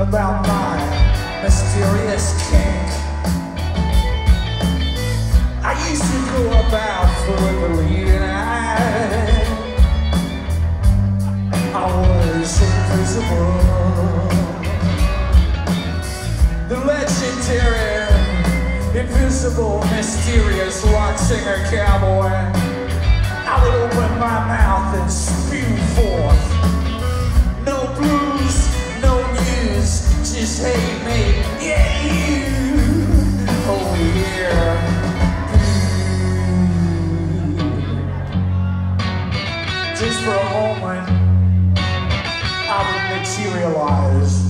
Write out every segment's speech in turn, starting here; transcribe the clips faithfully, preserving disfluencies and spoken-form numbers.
about my mysterious kink. I used to go about for believing I, I was invisible. The legendary, invisible, mysterious rock singer cowboy. I would open my mouth and spew forth. No blues, no news, just hate me, yeah you. Oh yeah. Just for a moment, I would materialize.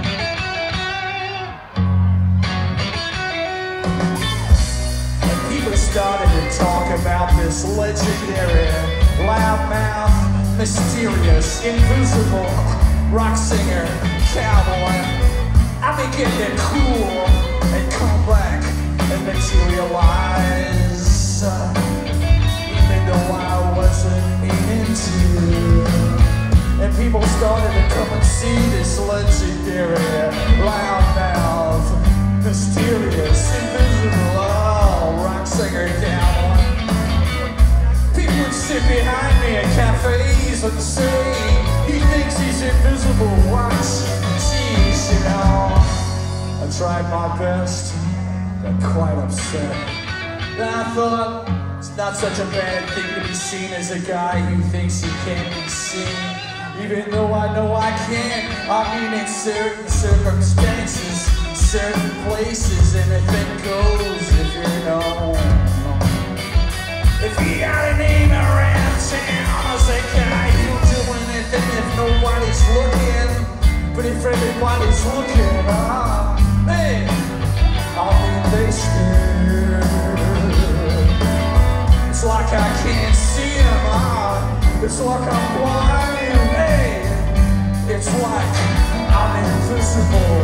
And people started to talk about this legendary, loudmouth, mysterious, invisible rock singer, cowboy. I began to cool and come back and materialize. Even though I wasn't meaning to. And people started to come and see this legendary, loudmouth, mysterious, invisible, oh, rock singer cowboy. People would sit behind me at cafes and say, he thinks he's invisible, watch, geez, you know. I tried my best, got quite upset. Then I thought, it's not such a bad thing to be seen as a guy who thinks he can't be seen. Even though I know I can, I mean in certain circumstances, certain places, anything goes if you know. If you got a name around town, I say, guy, you'll do anything if nobody's looking. But if everybody's looking, ah, uh, hey, I'll be wasted. It's like I can't see him, ah, it's like I'm blind, hey, it's like I'm invisible,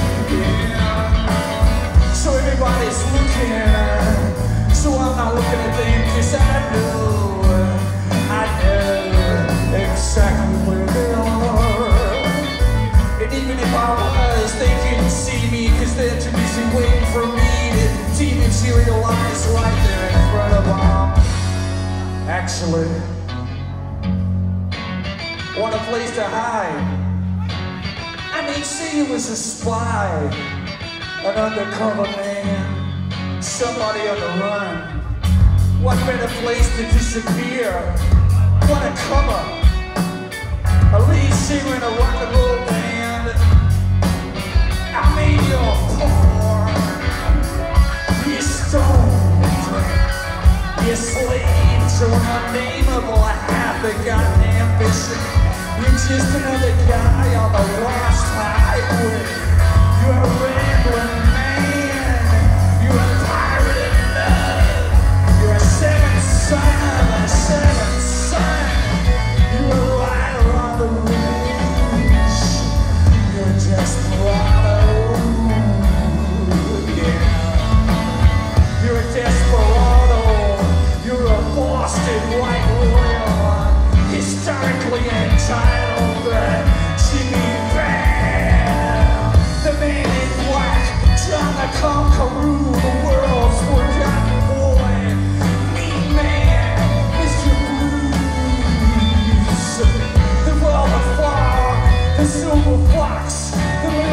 yeah. So everybody's looking, so I'm not looking at them, cause I know, I know exactly where they are. And even if I was, they couldn't see me, cause they're too busy waiting for me to dematerialize right there in front of them. Actually, what a place to hide. I mean, say you was a spy, an undercover man, somebody on the run. What better place to disappear? What a cover. A lead singer in a rock and roll band. I mean, you're poor, you're stoned, you're slaves to an unnameable half a goddamn vision. You're just another guy on the lost highway. You're a rambling man. You're a pirate in love. You're a seventh son of a seventh son. You're a rider on the range. You're a desperado. Yeah. You're a desperado. You're a Boston white royal, historically entitled Jimmy Bam, the man in black, John the Conqueror, the world's forgotten boy, mean man, Mister Blues, the velvet fog, the silver fox, the